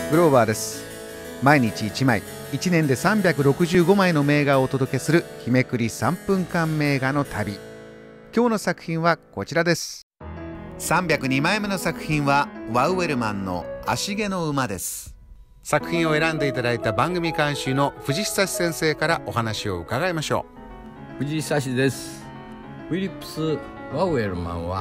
グローバーです。毎日1枚、1年で365枚の名画をお届けする日めくり3分間名画の旅。今日の作品はこちらです。302枚目の作品はワウエルマンの足毛の馬です。作品を選んでいただいた番組監修の藤久先生からお話を伺いましょう。藤久です。フィリップス・ワウエルマンは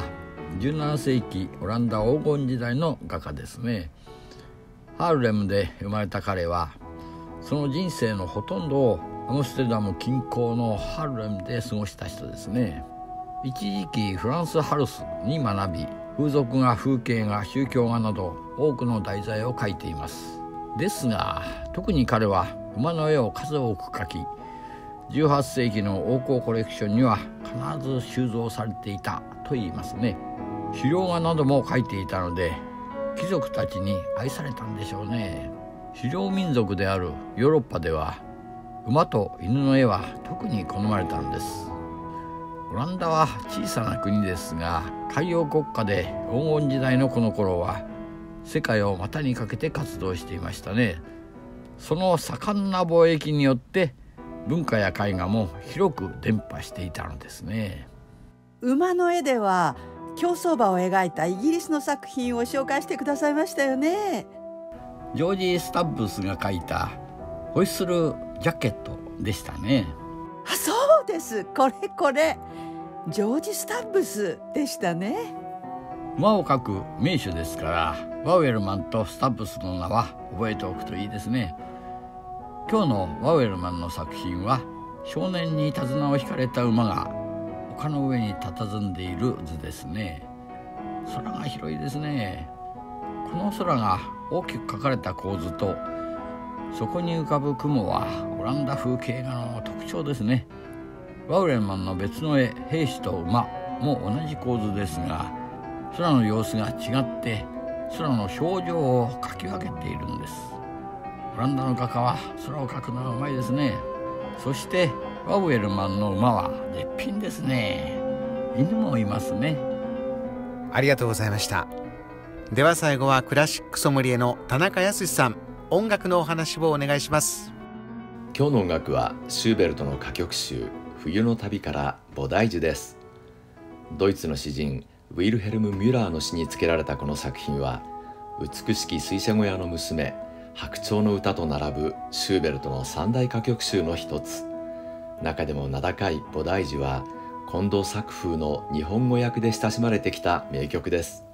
17世紀オランダ黄金時代の画家ですね。ハーレムで生まれた彼はその人生のほとんどをアムステルダム近郊のハーレムで過ごした人ですね。一時期フランスハルスに学び、風俗画、風景画、宗教画など多くの題材を描いています。ですが特に彼は馬の絵を数多く描き、18世紀の王侯コレクションには必ず収蔵されていたといいますね。狩猟画なども描いていたので貴族たちに愛されたんでしょうね。狩猟民族であるヨーロッパでは馬と犬の絵は特に好まれたのです。オランダは小さな国ですが海洋国家で黄金時代のこの頃は世界を股にかけて活動していましたね。その盛んな貿易によって文化や絵画も広く伝播していたのですね。 馬の絵では競走馬を描いたイギリスの作品を紹介してくださいましたよね。 ジョージ・スタッブスが描いたホイッスルジャケットでしたね。 そうです、これジョージ・スタッブスでしたね。 馬を描く名手ですからワウエルマンとスタッブスの名は覚えておくといいですね。今日のワウエルマンの作品は少年に手綱を引かれた馬が丘の上に佇んでいる図ですね。空が広いですね。この空が大きく描かれた構図とそこに浮かぶ雲はオランダ風景画の特徴ですね。ワウエルマンの別の絵兵士と馬も同じ構図ですが空の様子が違って空の表情を描き分けているんです。オランダの画家は空を描くのがうまいですね。そしてワウエルマンの馬は絶品ですね。犬もいますね。 ありがとうございました。では最後はクラシックソムリエの田中康さん、音楽のお話をお願いします。 今日の音楽はシューベルトの歌曲集冬の旅から菩提樹です。ドイツの詩人ウィルヘルム・ミュラーの詩につけられたこの作品は美しき水車小屋の娘白鳥の歌と並ぶシューベルトの三大歌曲集の一つ。中でも名高い菩提樹は近藤作風の日本語訳で親しまれてきた名曲です。